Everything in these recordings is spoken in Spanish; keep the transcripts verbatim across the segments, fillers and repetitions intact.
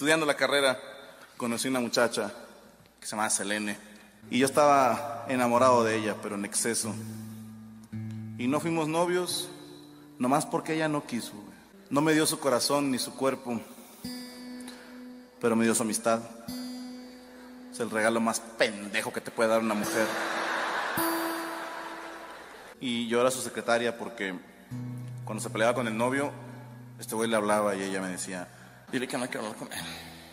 estudiando la carrera, conocí una muchacha que se llamaba Selene. Y yo estaba enamorado de ella, pero en exceso. Y no fuimos novios, nomás porque ella no quiso. No me dio su corazón ni su cuerpo, pero me dio su amistad. Es el regalo más pendejo que te puede dar una mujer. Y yo era su secretaria porque cuando se peleaba con el novio, este güey le hablaba y ella me decía, dile que no quiero hablar con él.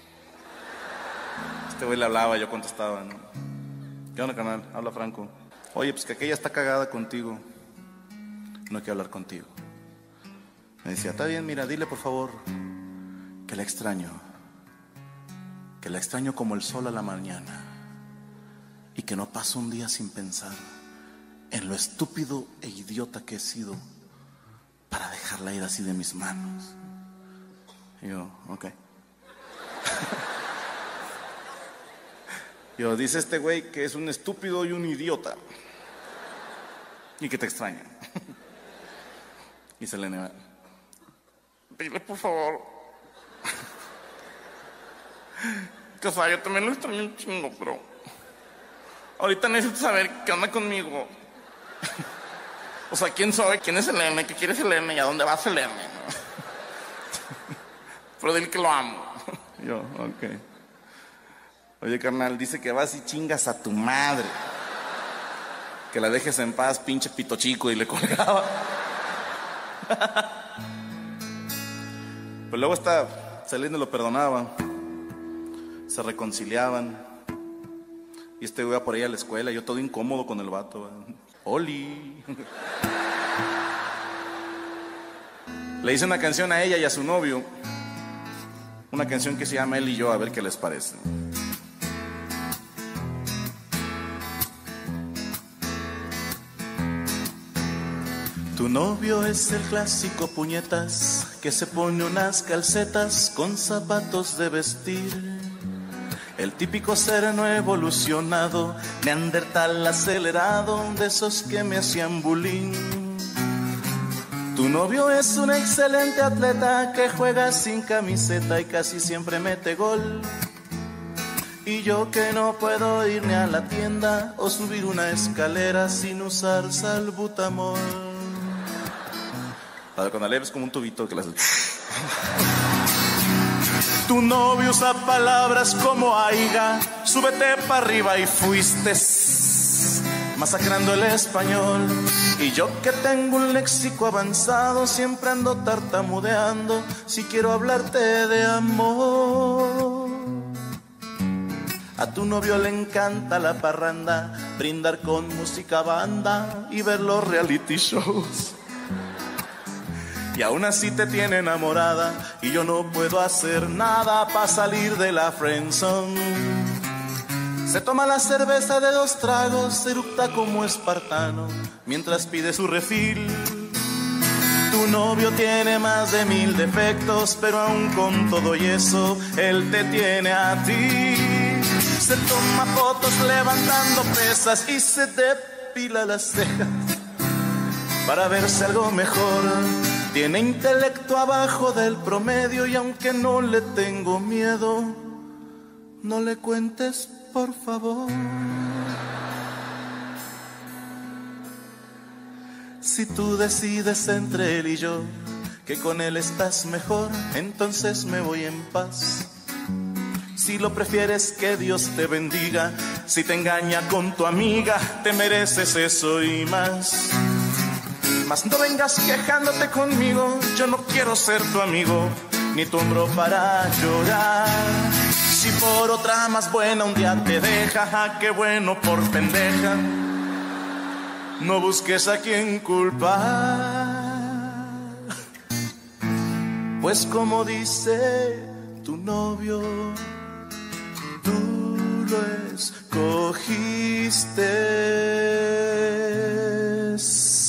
Este güey le hablaba y yo contestaba, ¿no? ¿Qué onda, carnal? Habla Franco. Oye, pues que aquella está cagada contigo. No quiero hablar contigo. Me decía, está bien, mira, dile por favor que la extraño. Que la extraño como el sol a la mañana. Y que no paso un día sin pensar en lo estúpido e idiota que he sido para dejarla ir así de mis manos. Y yo, ok. Yo, dice este güey que es un estúpido y un idiota y que te extraña. Y Selene, dile por favor que, o sea, yo también lo extraño un chingo, pero ahorita necesito saber qué onda conmigo. O sea, quién soy, quién es Selene, qué quiere Selene y a dónde va Selene, ¿no? Pero dile que lo amo. Yo, ok. Oye, carnal, dice que vas y chingas a tu madre. Que la dejes en paz, pinche pito chico, y le colgaba. Pero luego esta Selene lo perdonaba. Se reconciliaban. Y este güey iba por ahí a la escuela, yo todo incómodo con el vato. ¿Verdad? Oli. Le hice una canción a ella y a su novio. Una canción que se llama Él y Yo, a ver qué les parece. Tu novio es el clásico puñetas que se pone unas calcetas con zapatos de vestir. El típico ser no evolucionado, neandertal acelerado, de esos que me hacían bullying. Tu novio es un excelente atleta que juega sin camiseta y casi siempre mete gol. Y yo que no puedo ir ni a la tienda o subir una escalera sin usar salbutamol. Ahora cuando le ves como un tubito que le hace... Tu novio usa palabras como aiga, súbete para arriba y fuiste, masacrando el español. Y yo que tengo un léxico avanzado, siempre ando tartamudeando si quiero hablarte de amor. A tu novio le encanta la parranda, brindar con música banda y ver los reality shows. Y aún así te tiene enamorada y yo no puedo hacer nada para salir de la friendzone. Se toma la cerveza de dos tragos, eructa como espartano mientras pide su refil. Tu novio tiene más de mil defectos, pero aún con todo y eso, él te tiene a ti. Se toma fotos levantando pesas y se depila las cejas para verse algo mejor. Tiene intelecto abajo del promedio y aunque no le tengo miedo, no le cuentes, por favor. Si tú decides entre él y yo que con él estás mejor, entonces me voy en paz. Si lo prefieres, que Dios te bendiga. Si te engaña con tu amiga, te mereces eso y más. Mas no vengas quejándote conmigo, yo no quiero ser tu amigo, ni tu hombro para llorar. Si por otra más buena un día te deja, ja, qué bueno por pendeja. No busques a quien culpar, pues como dice tu novio, tú lo escogiste.